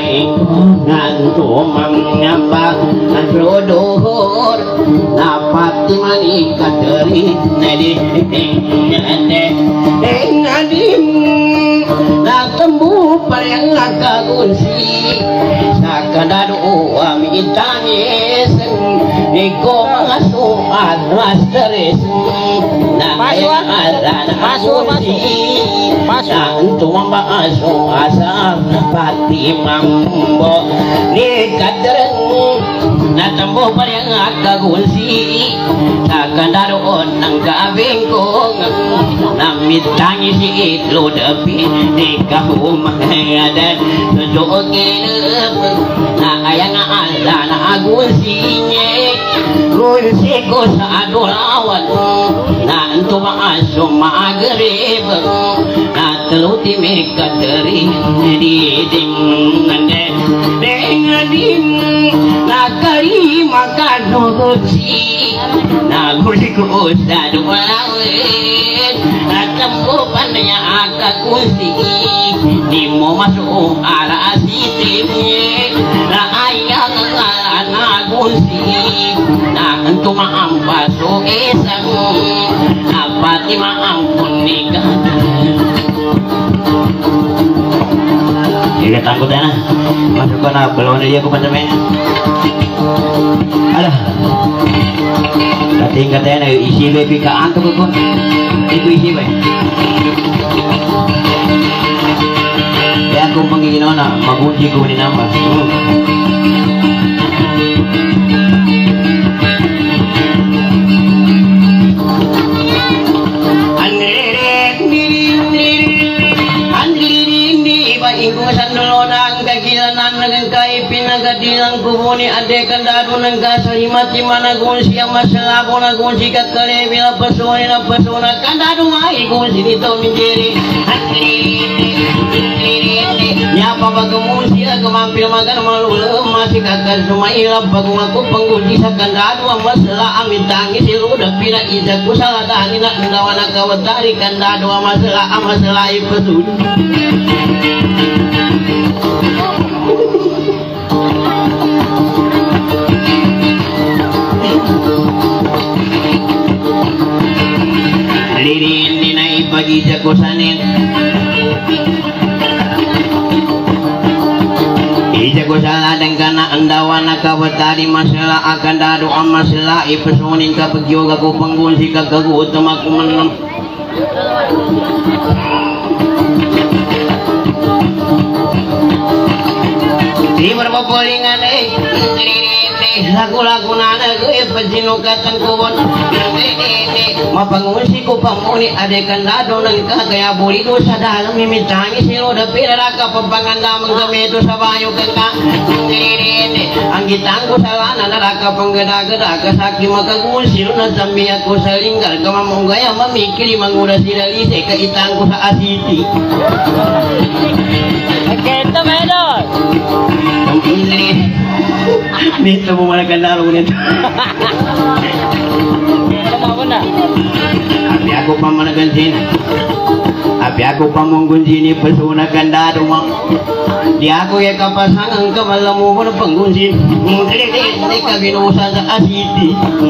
ngantu mangapa rodohor dapat manika dari nadi ngadim na tembu parang nakagunsi sakadado amitangis iko masuk adras teres na masuk santu masuk asal pati mambo ni kadreng na tembu parang nakagunsi sakadado nang kabingkong namitangis itlo dapi di kahumadan tujukin na ayang ala na agunsinya gunsi ko sa adulawan na anto maaso maagarib na teluti meka dari diding dengadim na karima kanugusi na gunsi ko sa adulawan na tempupan niya akakunsi di mo masuk ala asitimnya na ayang ala na gunsi na anto maampaso isang apati maampun nikah. Jadi takut ya, masuk ke na belum dia aku macamnya. Alah, kating katanya isi lebih ke antuk aku, itu isi baik. Ya aku menginginkan magunci ku ni nama. Pinagadilang kubuni adekan dadu ng kasahimati managunsi ang masalabo na gunsi kakare bila pasuni na pasuna kandadu mai gunsi nito minjiri nyapa bagamunsi agamampil magan malulem masih kakar sumailap bagung aku penggunsi sa kandadu ang masala amin tangi siluda pina izaku salah dani na ndawana kawatari kandadu ang masala ipasud lirin dinai bagi jagosanin ijagosala dan kana andawana kabatari masalah akan dadu masalah ipesunin kapagyoga ko panggunsi kagagutom ako manam di berpapulingan lagu-lagu nana gue pejinukatan kubon mapangusi ko pamuni adekan dado ng kagaya bulido sa dalam mimitangi silo da piraraka pampanganda manggamito sa bayo kaka ang gitang ko sa lana naraka panggada-gada kasaki makagusil na zambiya ko sa linggar kamamunggaya mamikili mangura silalise kaitang ko sa asiti Agenda medon nito mo malagandaro nito nito mo na abi ako pa managansin abi ako pa mong gunsin ipasuna gandaro mo di ako ya kapasangan ka malamu mo ng panggunsin hindi ka ginuusan sa asiti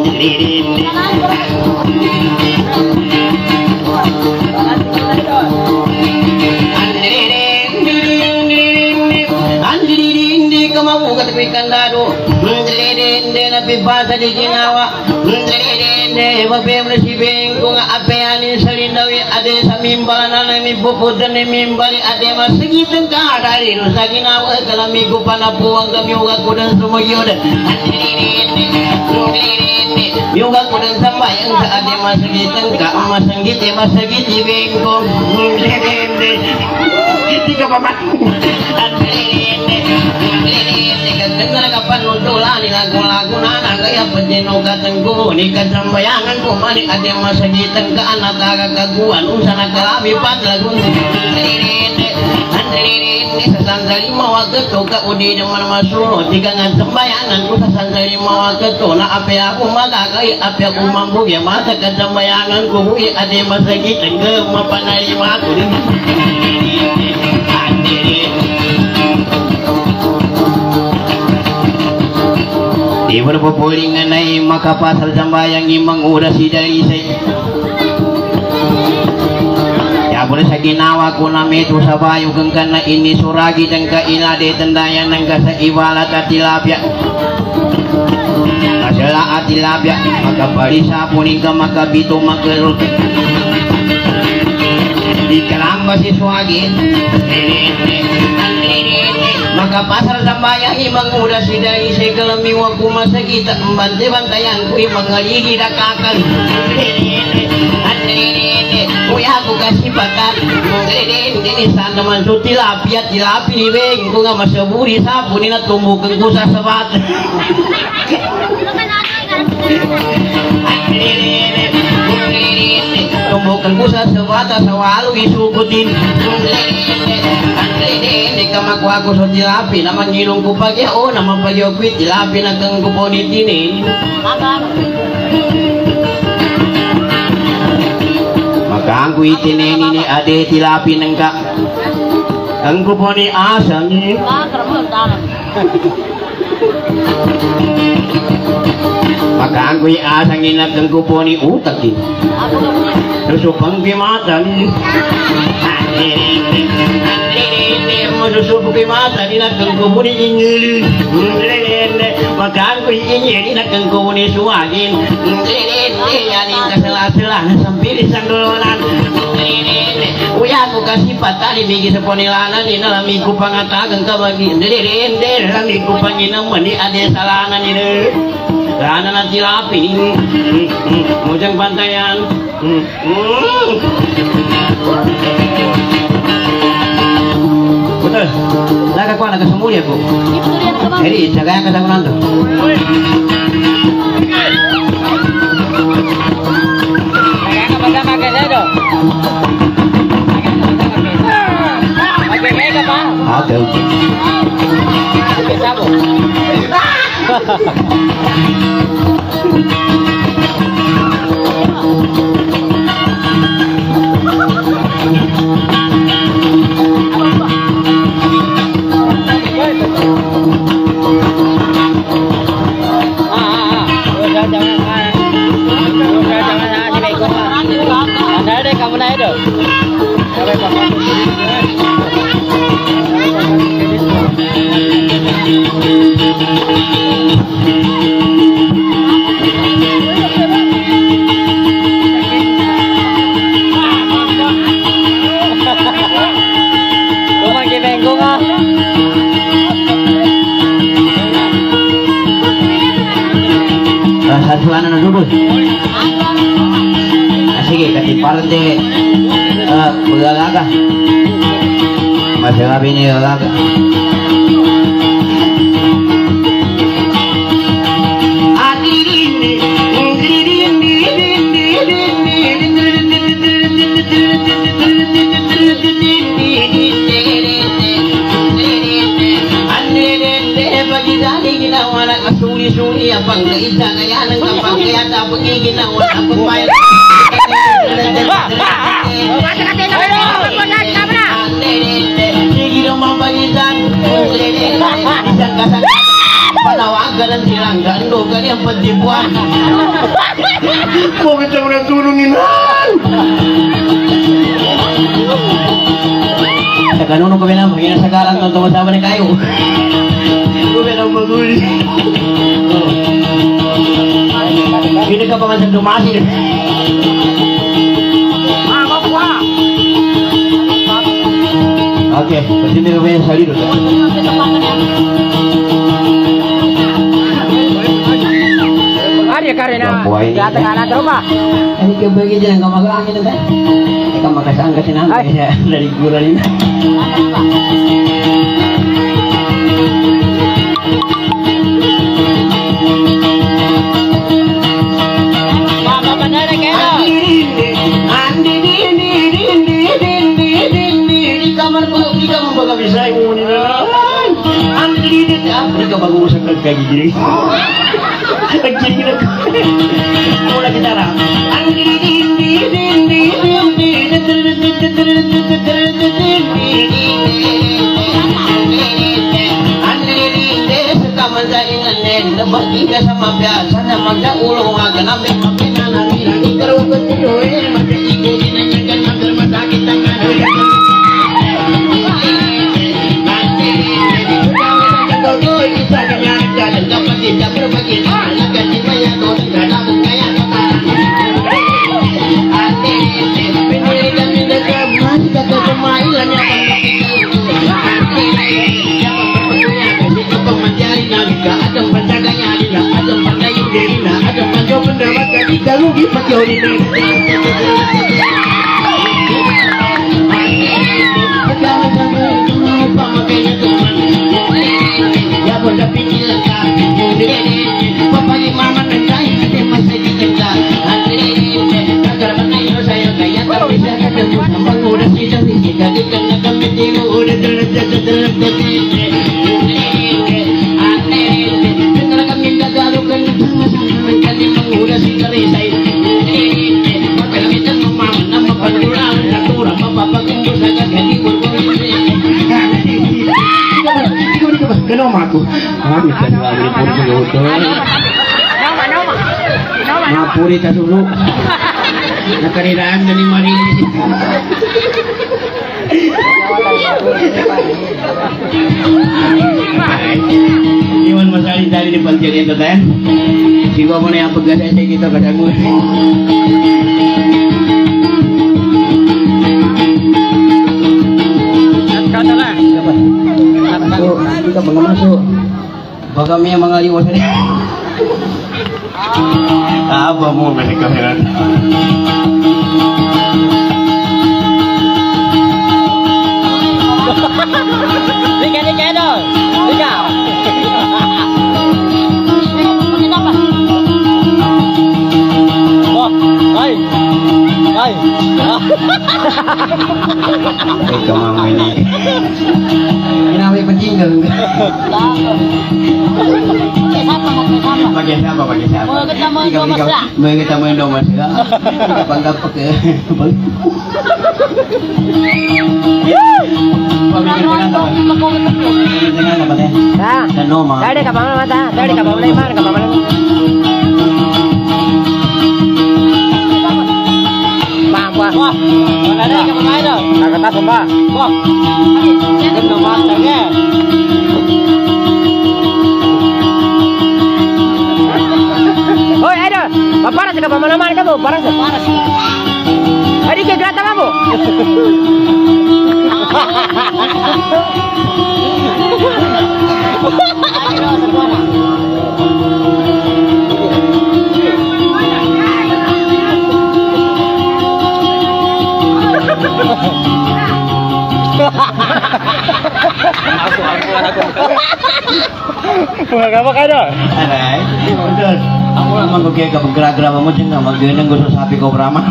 kamamugat pikandado ndrede na pibasa di ginawa ndrede babem resibeng kung apeanin sa lindawi ade sa mimbala na namipupudan ni mimbali ade masigitang ka dari no sa ginawa kalamigo pa na puwang gamiyugat ko dan sumagyodan yugat ko dan sambayang sa ade masigitang ka masangiti masagiti bengkong ndrede hindi ka pamat Kaganda kapan nuntulan lagu-lagu nana kaya penjenugatan ko ni kasambayangan ko mani ade masagitan ka anak kagaguan usana kalami pat lagu ni sa sandali mawagato ka udi naman masuno tiga nga sambayangan ko sa sandali mawagato na ape ako magagay ape ako mambuya masa kasambayangan ko hui ade masagitan ka mapanarima ko Di berpulingan naik maka pasal sambayang imang urasi dari saya. Ya boleh sakinawa ko na meto sa bayo kang kana ini suragi dan ka ilade tendayan ng sa iwalat at tilapia. Kasala at tilapia makaparisa puning ka makabito makarot. Di karamba si suagin. Maka pasal sambayang imang udah sidai sekelemi waku masa kita membante-bantayan kui mengaligi dakakal. Kuya aku kasih pakan ini sana mansu tilapi beng ku nggak masaburi sapu ni na tumbuh kengkusa sebat. Tumbuh kengkusa sebat sawalu isukutin. Kamu aku so tilapi naman ngilong ko pagi naman pagi ako tilapi na kang kuponit ini. Maka ang itinin ini ade tilapi nang ka ang kuponi asang ni. Maka ang asang ini kang kuponi utak ni. Susupang bimatan. Susupang bimatan ni kang kuponi ingili. Maka ang ingili na kang kuponi suagin. Yanin kasela-sela sambil sangdolan. Uya aku kasih patali bigi seponilanan ini lamiku pangatagan ka bagi ndere lamiku panginam mani ade salanan ini. Karena nanti lapi mujang pantayan. Betul. Laga ko naga semuli aku. Jadi jaga yang kasama nanto. Oke. Kamu naik dong. Hasuanan dulu. Sige, kasi parte magagaga. Masagabi niya gagaga. Suli-suli abang keisa kaya nang kapang kaya tapang ginawa ako may sige naman pagitan isang kasang panawagan silang gando kaya pagdibuan kung kita mo natulungin sa kanuno kami na maginasagaran ng tumasama na kayo kami na maguli. Ini ka pa man sa dumasi. Oke, pasti dia punya saldo. Hari karena datang anak rumah. Ini kebagi jangan kau makan itu kan? Kita makan sangka sini dari gurau ini. Bisa ibu ni lah. Angli ni tak. Mereka bagus sekali kayak gini. Lagi kita. Mulai kita lah. Angli ni. Angli ni. Suka menjadi nenen. Lepas kita magda ulo ko ganap ng mapinanan nila ikaw ko tuloy magkikikutin na niya ganap ng masakit ang ano isa ganyan kanan kapatid na berbagi alaga di maya doon ganap kaya kataran ate pinili kami na kaman kakamailan niya ada pandaganya nila ada pandayin nila ada panjo pendapat kami galugi pakai ini ya boleh pikir lengkap papa di mama nendai ada masa dikenal agar menayo saya kaya tapi saya ketemu sama udah sidang di sini karena kami tiru udah kenapa aku? Habis kan lagi pun begitu. Mapuri tak dulu. Nakarirahan dari mari. Iwan masali dari di bagian itu kan. Siwa mana yang pegas saya kita kadamu. Katalah. Masuk, kita bangga masuk. Bagami yang mengaliwas ini. Apa mau mereka heran? Liga dong, liga. Wah, hai. Kemana ini? Ini penjinggal. Pakai siapa? Kita main domba sih. Bangga pakai. Tadi kapal mata. Tadi kapal lebar, kapal lebar. Wah, mana ada kapal lain dah? Nak kata sumpah. Wah, ini nomor tanya. Oi, ada. Paparas ka pamanaman ka mo? Paras. Hari ke grata kamu? Apa kado? Betul. Aku lah mangkuk ke bergerak-gerak mau jeneng mangkuknya gosok sapi kau beraman.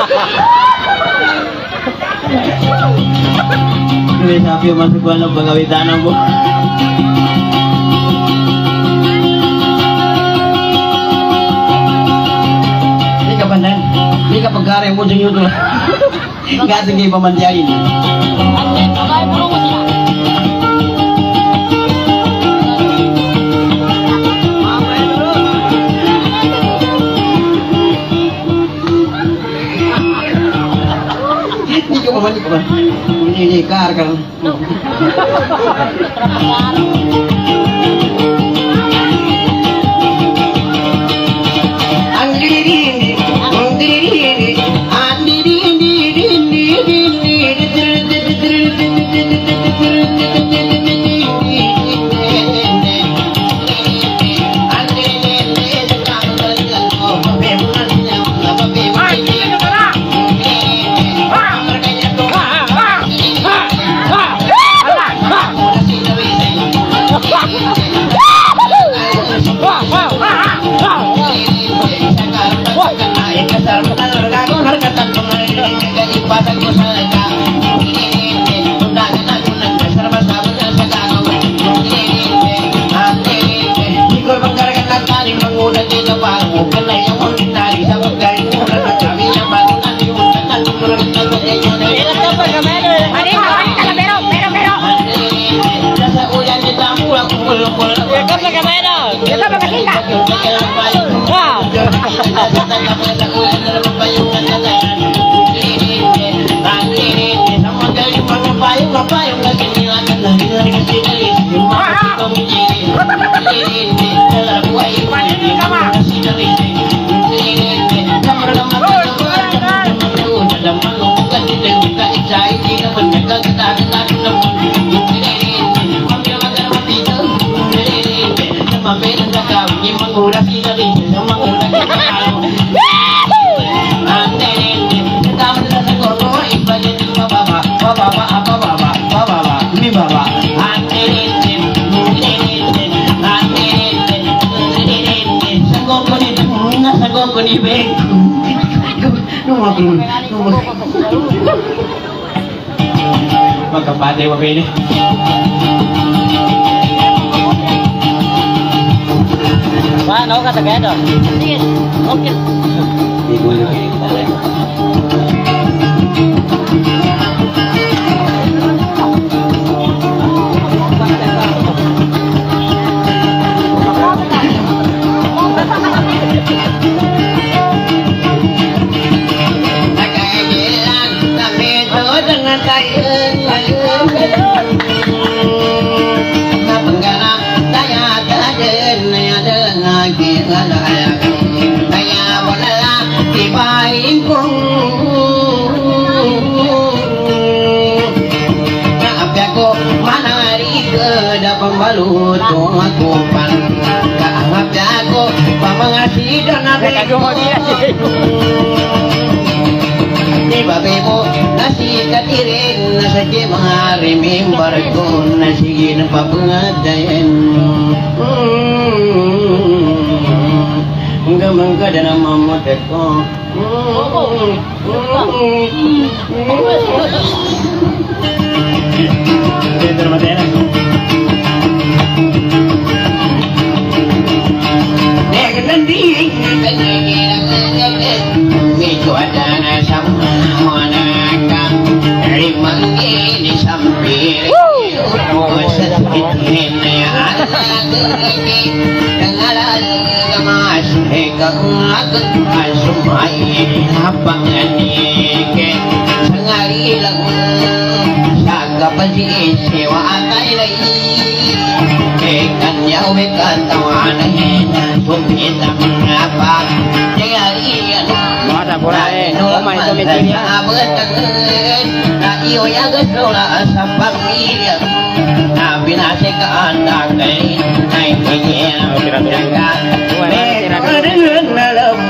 Ini sapi masuk gua nak bagawi tanah bu. Ini kapan dan? Ini kapan gareng mau jeneng itu? Enggak tinggi pemandian ini. Ini kar kan. Magkapate wa ini. Wah, nấu kata kaya dong. Oke. Ibu ini kita lihat. Pembalut aku pan kaanggap jago pamangasih dan abego di babebo nasi katirin nasi mahari mimbarko nasi gin papengadayan gamang kadana mamoteko sewa atai lagi ikan jauh berkatawana sumita mengapa jarian Masa pura rumah itu mesinnya. Na iyo ya gesola sampang dia na binase ka anda kai nai kaya jaga dengan malam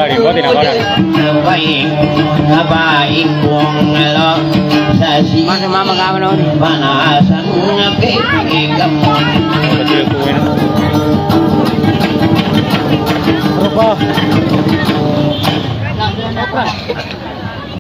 baik baik kong lo sasi Masa mama kamu panasan ngapi kamu